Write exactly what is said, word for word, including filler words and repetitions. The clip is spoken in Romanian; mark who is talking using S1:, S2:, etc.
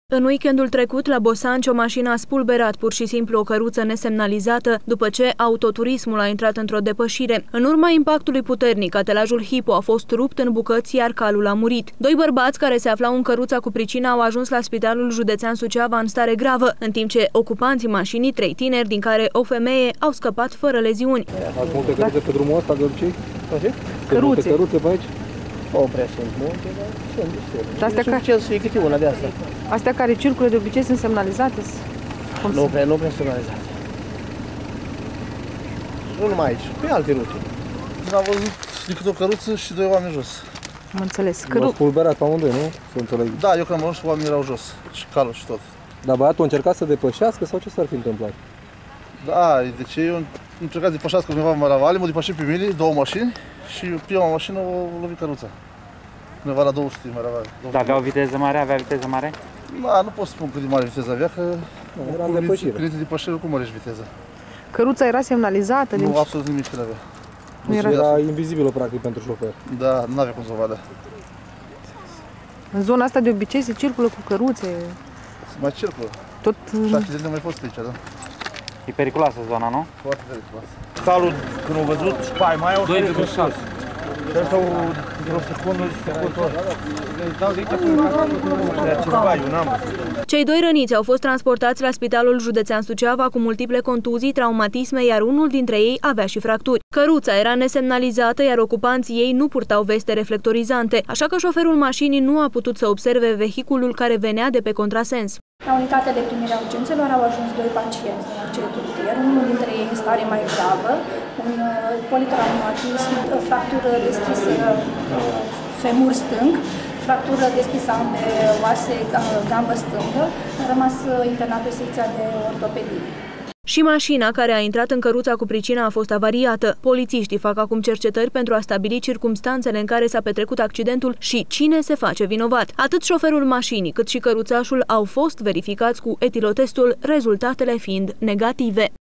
S1: În weekendul trecut, la Bosanci, o mașină a spulberat pur și simplu o căruță nesemnalizată după ce autoturismul a intrat într-o depășire. În urma impactului puternic, atelajul Hipo a fost rupt în bucăți, iar calul a murit. Doi bărbați care se aflau în căruța cu pricina au ajuns la Spitalul Județean Suceava în stare gravă, în timp ce ocupanții mașinii, trei tineri, din care o femeie, au scăpat fără leziuni.
S2: Ați multe căruțe pe drumul ăsta de obicei?
S3: Căruțe.
S2: Căruțe pe aici?
S3: O prea sunt multe, dar sunt destule.
S4: Astea
S3: e suficient să fie câte una de asta.
S4: Astea care circulă de obicei sunt semnalizate? Cum
S3: nu prea, nu prea semnalizate. Nu numai aici, pe alte rute. Am văzut decât o căruță și doi oameni jos.
S4: Am înțeles.
S2: Căru... M-au spulberat pe amândoi, nu? Să înțeleg.
S3: Da, eu când am văzut, oamenii erau jos. Și calul și tot.
S2: Dar băiatul a încercat să depășească sau ce s-ar fi întâmplat?
S3: Da, deci eu am încercat să depășească undeva în Maravale, m-au depășit pe mine, două mașini și prima mașină o lovit căruța. Undeva la două sute Maravale.
S5: Da, avea o viteză mare? Avea viteză mare?
S3: Da, nu pot spun cât de mare viteză avea, că
S2: era în depășire.
S3: Când te depășire, cum mărești viteza?
S4: Căruța era semnalizată?
S3: Nu,
S4: din...
S3: absolut nimic nu avea.
S4: Nu era...
S2: era invizibilă, practic, pentru șofer.
S3: Da, nu avea cum să o vadă.
S4: În zona asta de obicei se circulă cu căruțe.
S3: Se mai circulă.
S4: Tot...
S3: Și accidente mai fost pe aici, da?
S5: E periculoasă zona, nu?
S3: Foarte periculoasă.
S6: Calul, când au văzut, pai, mai au sărit în sus. Și ăsta, într-o secundă, este făcut ceva, eu n-am.
S1: Cei doi răniți au fost transportați la Spitalul Județean Suceava cu multiple contuzii, traumatisme, iar unul dintre ei avea și fracturi. Căruța era nesemnalizată, iar ocupanții ei nu purtau veste reflectorizante, așa că șoferul mașinii nu a putut să observe vehiculul care venea de pe contrasens.
S7: La unitatea de primire a urgențelor au ajuns doi pacienți din accidentul rutier, unul dintre ei în stare mai gravă, un politraumatism, fractură deschisă femur stâng, fractură deschisă ambe oase, gambă stângă, a rămas internat pe secția de ortopedie.
S1: Și mașina care a intrat în căruța cu pricina a fost avariată. Polițiștii fac acum cercetări pentru a stabili circumstanțele în care s-a petrecut accidentul și cine se face vinovat. Atât șoferul mașinii cât și căruțașul au fost verificați cu etilotestul, rezultatele fiind negative.